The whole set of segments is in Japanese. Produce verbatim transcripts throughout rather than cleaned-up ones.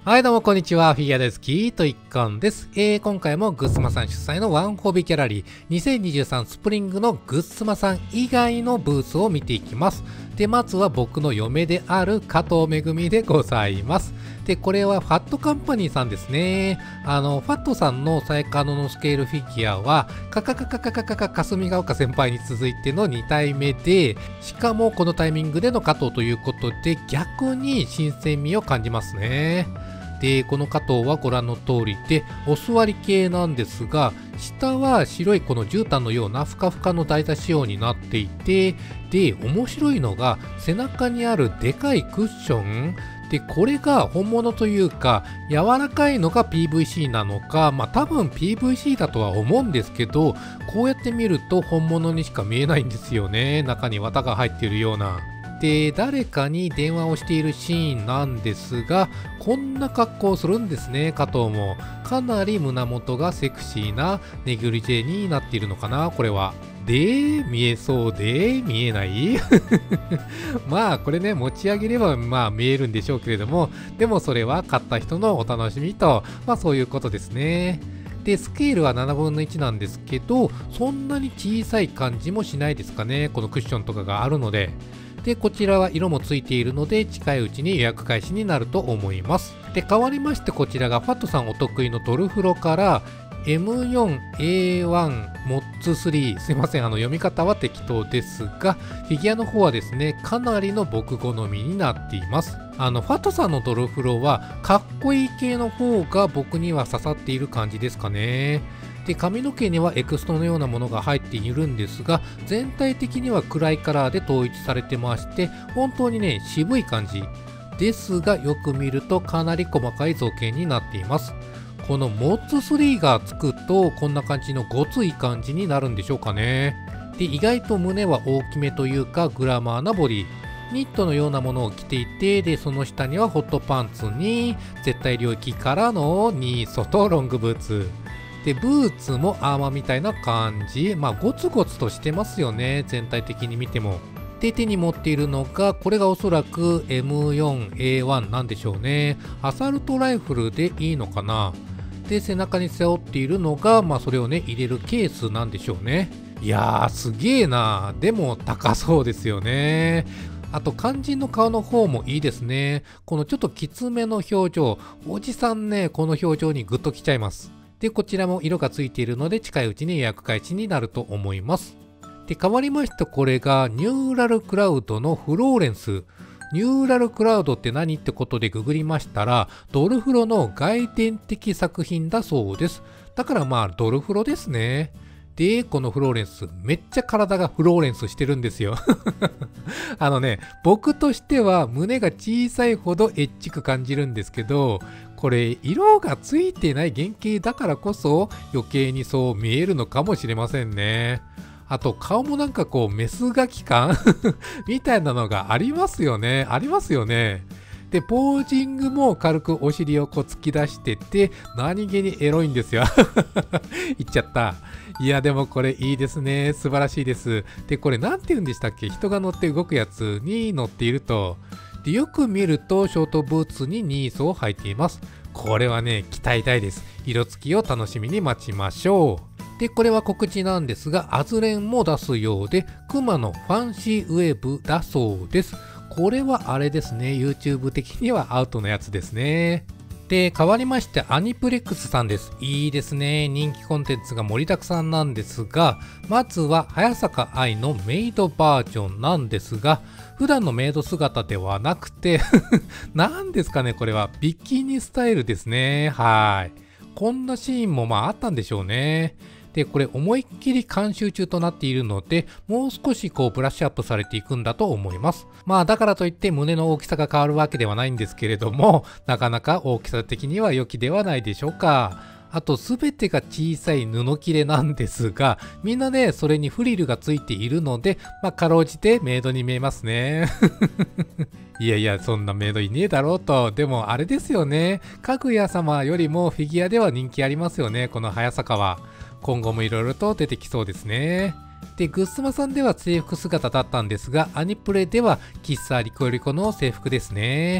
はいどうもこんにちは。フィギュア大好きと一貫です。えー、今回もグッスマさん主催のワンホビギャラリーにせんにじゅうさんスプリングのグッスマさん以外のブースを見ていきます。で、まずは僕の嫁である加藤めぐみでございます。で、これはファットカンパニーさんですね。あの、ファットさんのサイカノのスケールフィギュアは、カカカカカカカカ霞ヶ丘先輩に続いてのに体目で、しかもこのタイミングでの加藤ということで、逆に新鮮味を感じますね。で、この加藤はご覧の通りで、お座り系なんですが、下は白いこの絨毯のようなふかふかの台座仕様になっていて、で、面白いのが背中にあるでかいクッション。で、これが本物というか、柔らかいのが ピーブイシー なのか、まあ多分 ピーブイシー だとは思うんですけど、こうやって見ると本物にしか見えないんですよね。中に綿が入っているような。で、誰かに電話をしているシーンなんですが、こんな格好をするんですね、加藤も。かなり胸元がセクシーなネグリジェになっているのかな、これは。で、見えそうで、見えないまあ、これね、持ち上げれば、まあ、見えるんでしょうけれども、でもそれは買った人のお楽しみと、まあ、そういうことですね。で、スケールはななぶんのいちなんですけど、そんなに小さい感じもしないですかね、このクッションとかがあるので。で、こちらは色もついているので、近いうちに予約開始になると思います。で、変わりまして、こちらがファットさんお得意のドルフロから、エムフォーエーワン モッツスリー、すいません、あの読み方は適当ですが、フィギュアの方はですね、かなりの僕好みになっています。あの、ファットさんのドルフロは、かっこいい系の方が僕には刺さっている感じですかね。で、髪の毛にはエクストのようなものが入っているんですが、全体的には暗いカラーで統一されてまして、本当にね、渋い感じ。ですが、よく見るとかなり細かい造形になっています。このモッツスリーがつくと、こんな感じのごつい感じになるんでしょうかね。で、意外と胸は大きめというか、グラマーなボディ。ニットのようなものを着ていて、で、その下にはホットパンツに、絶対領域からのニーソとロングブーツ。で、ブーツもアーマーみたいな感じ。まあ、ゴツゴツとしてますよね。全体的に見ても。で、手に持っているのが、これがおそらく エムフォーエーワン なんでしょうね。アサルトライフルでいいのかな。で、背中に背負っているのが、まあ、それをね、入れるケースなんでしょうね。いやー、すげーな。でも、高そうですよね。あと、肝心の顔の方もいいですね。このちょっときつめの表情。おじさんね、この表情にグッときちゃいます。で、こちらも色がついているので、近いうちに予約開始になると思います。で、変わりましてこれが、ニューラルクラウドのフローレンス。ニューラルクラウドって何ってことでググりましたら、ドルフロの外伝的作品だそうです。だからまあ、ドルフロですね。で、このフローレンス、めっちゃ体がフローレンスしてるんですよ。あのね、僕としては胸が小さいほどエッチく感じるんですけど、これ色がついてない原型だからこそ余計にそう見えるのかもしれませんね。あと顔もなんかこうメスガキ感みたいなのがありますよね。ありますよね。で、ポージングも軽くお尻をこう突き出してて、何気にエロいんですよ。言っちゃった。いや、でもこれいいですね。素晴らしいです。で、これなんて言うんでしたっけ？人が乗って動くやつに乗っていると。で、よく見るとショートブーツにニーソを履いています。これはね、期待大です。色付きを楽しみに待ちましょう。で、これは告知なんですが、アズレンも出すようで、クマのファンシーウェーブだそうです。これはあれですね、YouTube 的にはアウトのやつですね。で、変わりましてアニプレックスさんです。いいですね。人気コンテンツが盛りだくさんなんですが、まずは早坂愛のメイドバージョンなんですが、普段のメイド姿ではなくて、何ですかね、これはビキニスタイルですね。はい。こんなシーンもまああったんでしょうね。で、これ思いっきり監修中となっているので、もう少しこうブラッシュアップされていくんだと思います。まあだからといって胸の大きさが変わるわけではないんですけれども、なかなか大きさ的には良きではないでしょうか。あと全てが小さい布切れなんですが、みんなね、それにフリルがついているので、まあかろうじてメイドに見えますね。いやいや、そんなメイドいねえだろうと。でもあれですよね。かぐや様よりもフィギュアでは人気ありますよね、この早坂は。今後もいろいろと出てきそうですね。で、グッスマさんでは制服姿だったんですが、アニプレでは喫茶リコリコの制服ですね。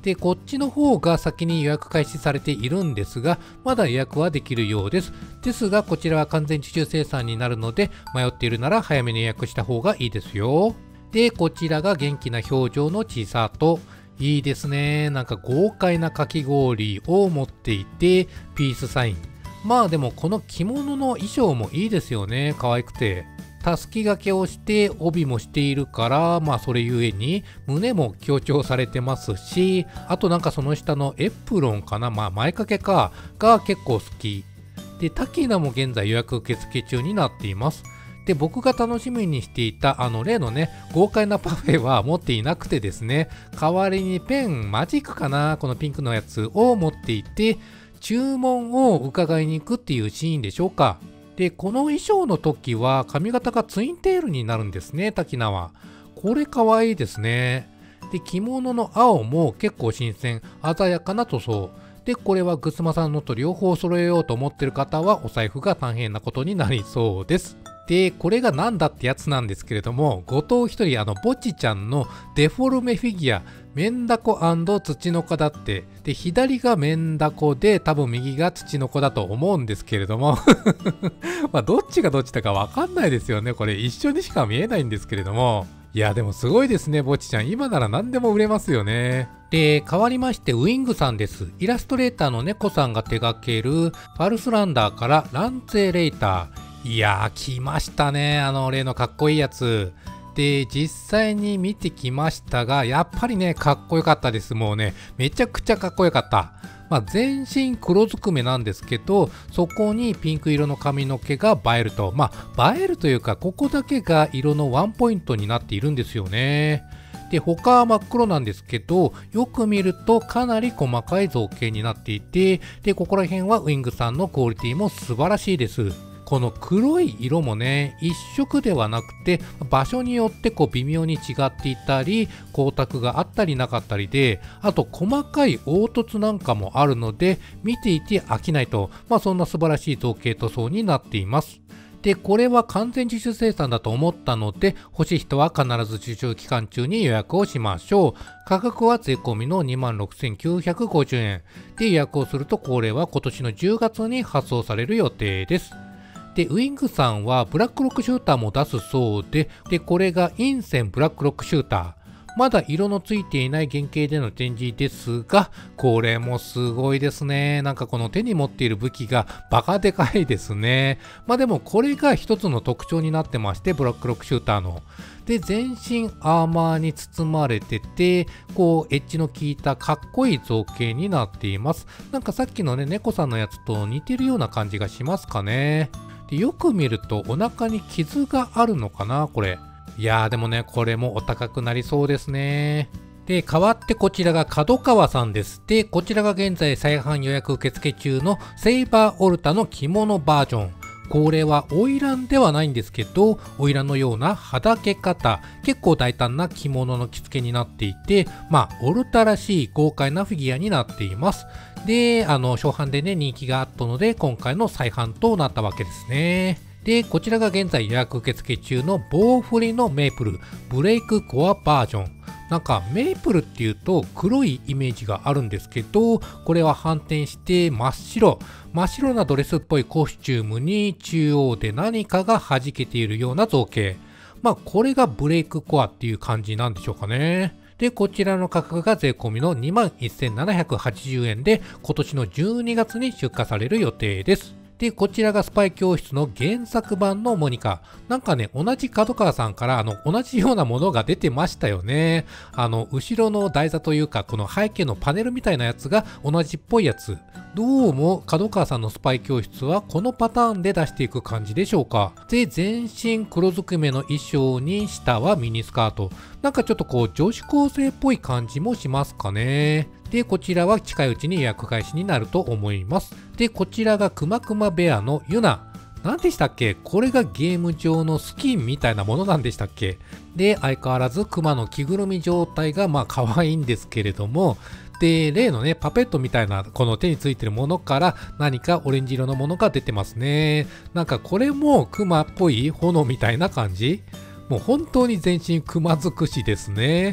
で、こっちの方が先に予約開始されているんですが、まだ予約はできるようです。ですが、こちらは完全受注生産になるので、迷っているなら早めに予約した方がいいですよ。で、こちらが元気な表情の千里。いいですね。なんか豪快なかき氷を持っていて、ピースサイン。まあでもこの着物の衣装もいいですよね。可愛くて。たすき掛けをして帯もしているから、まあそれゆえに胸も強調されてますし、あとなんかその下のエプロンかな、まあ前掛けか、が結構好き。で、タキナも現在予約受付中になっています。で、僕が楽しみにしていたあの例のね、豪快なパフェは持っていなくてですね、代わりにペン、マジックかな、このピンクのやつを持っていて、注文を伺いに行くっていうシーンでしょうか。で、この衣装の時は髪型がツインテールになるんですね、タキナは。これかわいいですね。で、着物の青も結構新鮮、鮮やかな塗装。で、これはグスマさんのと両方揃えようと思ってる方はお財布が大変なことになりそうです。で、これがなんだってやつなんですけれども、後藤一人、あの、ぼちちゃんのデフォルメフィギュア、メンダコ&土の子だって。で、左がメンダコで、多分右が土の子だと思うんですけれども。まあ、どっちがどっちだかわかんないですよね。これ一緒にしか見えないんですけれども。いや、でもすごいですね、ぼちちゃん。今なら何でも売れますよね。で、変わりましてウィングさんです。イラストレーターの猫さんが手掛ける、ファルスランダーからランツェレーター。いやー、来ましたね。あの、例のかっこいいやつ。で、実際に見てきましたが、やっぱりね、かっこよかったです。もうね、めちゃくちゃかっこよかった。まあ、全身黒ずくめなんですけど、そこにピンク色の髪の毛が映えると。まあ、映えるというか、ここだけが色のワンポイントになっているんですよね。で、他は真っ黒なんですけど、よく見るとかなり細かい造形になっていて、で、ここら辺はウィングさんのクオリティも素晴らしいです。この黒い色もね、一色ではなくて、場所によってこう微妙に違っていたり、光沢があったりなかったりで、あと細かい凹凸なんかもあるので、見ていて飽きないと、まあそんな素晴らしい造形塗装になっています。で、これは完全自主生産だと思ったので、欲しい人は必ず受注期間中に予約をしましょう。価格は税込みの にまんろくせんきゅうひゃくごじゅうえん。で、予約をするとこれは今年のじゅうがつに発送される予定です。で、ウィングさんはブラックロックシューターも出すそうで、で、これが陰線ブラックロックシューター。まだ色のついていない原型での展示ですが、これもすごいですね。なんかこの手に持っている武器がバカでかいですね。まあでもこれが一つの特徴になってまして、ブラックロックシューターの。で、全身アーマーに包まれてて、こう、エッジの効いたかっこいい造形になっています。なんかさっきのね、猫さんのやつと似てるような感じがしますかね。で、よく見るとお腹に傷があるのかな、これ。いやーでもね、これもお高くなりそうですね。で、代わってこちらが角川さんです。で、こちらが現在再販予約受付中のセイバーオルタの着物バージョン。これは花魁ではないんですけど、花魁のようなはだけ方、結構大胆な着物の着付けになっていて、まあ、オルタらしい豪快なフィギュアになっています。で、あの、初版でね、人気があったので、今回の再販となったわけですね。で、こちらが現在予約受付中の棒振りのメープル、ブレイクコアバージョン。なんかメープルっていうと黒いイメージがあるんですけど、これは反転して真っ白。真っ白なドレスっぽいコスチュームに中央で何かが弾けているような造形。まあこれがブレイクコアっていう感じなんでしょうかね。で、こちらの価格が税込みの にまんせんななひゃくはちじゅうえんで今年のじゅうにがつに出荷される予定です。で、こちらがスパイ教室の原作版のモニカ。なんかね、同じ角川さんからあの同じようなものが出てましたよね。あの、後ろの台座というか、この背景のパネルみたいなやつが同じっぽいやつ。どうも、角川さんのスパイ教室はこのパターンで出していく感じでしょうか。で、全身黒ずくめの衣装に下はミニスカート。なんかちょっとこう女子高生っぽい感じもしますかね。で、こちらは近いうちに予約開始になると思います。で、こちらがくまくまベアのユナ。何でしたっけ？これがゲーム上のスキンみたいなものなんでしたっけ？で、相変わらずクマの着ぐるみ状態がまあ可愛いんですけれども、で、例のね、パペットみたいなこの手についてるものから何かオレンジ色のものが出てますね。なんかこれもクマっぽい炎みたいな感じ？もう本当に全身クマ尽くしですね。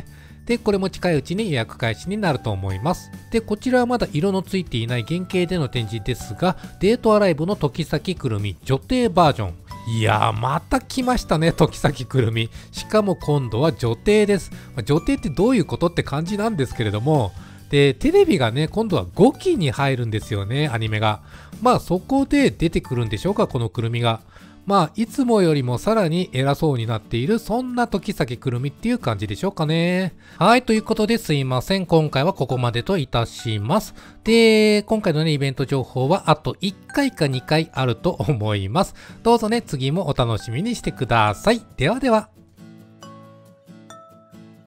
で、これも近いうちに予約開始になると思います。で、こちらはまだ色のついていない原型での展示ですが、デートアライブの時咲くるみ女帝バージョン。いやー、また来ましたね、時咲くるみ。しかも今度は女帝です。まあ、女帝ってどういうことって感じなんですけれども、で、テレビがね、今度はごきに入るんですよね、アニメが。まあ、そこで出てくるんでしょうか、このくるみが。まあ、いつもよりもさらに偉そうになっている、そんな時咲くるみっていう感じでしょうかね。はい、ということですいません。今回はここまでといたします。で、今回のね、イベント情報はあといっかいかにかいあると思います。どうぞね、次もお楽しみにしてください。ではでは。